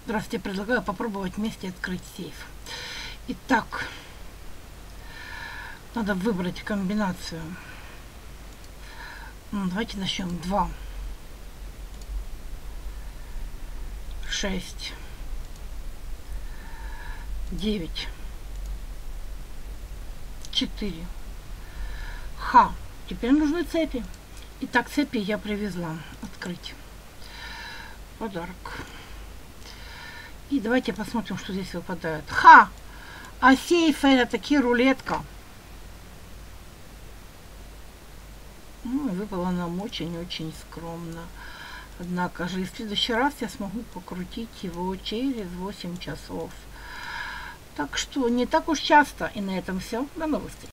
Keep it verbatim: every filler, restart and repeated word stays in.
Здравствуйте, предлагаю попробовать вместе открыть сейф. Итак, надо выбрать комбинацию. Ну, давайте начнем. два, шесть, девять, четыре. Ха. Теперь нужны цепи. Итак, цепи я привезла. Открыть. Подарок. И давайте посмотрим, что здесь выпадает. Ха! А сейф это таки рулетка. Ну, выпало нам очень-очень скромно. Однако же, в следующий раз я смогу покрутить его через восемь часов. Так что не так уж часто. И на этом все. До новых встреч.